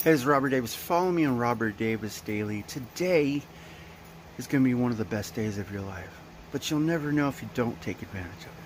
Hey, this is Robert Davis. Follow me on Robert Davis Daily. Today is going to be one of the best days of your life, but you'll never know if you don't take advantage of it.